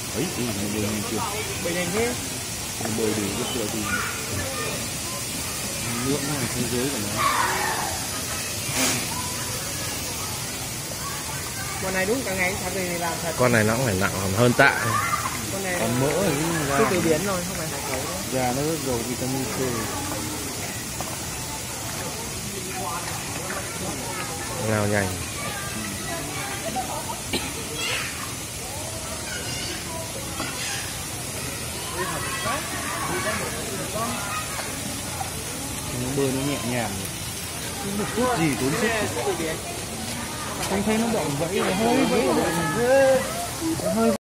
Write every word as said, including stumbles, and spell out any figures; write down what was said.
ấy thì mình bơi nhanh chưa? Bơi nhanh thế. Mình bơi đủ cái tựa thì nước nó là thế giới của nó. Con này đúng cả ngày thật thì làm thật. Con này nó cũng phải nặng còn hơn tạ. Con này Còn mỡ thì cứ từ biển rồi, không phải hải khẩu đâu. da nó rất giàu vitamin C. Ngào nhanh. Nó bơi nó nhẹ nhàng, một chút gì tốn sức. Anh thấy nó động vẫy, nó hơi vẫy, nó hơi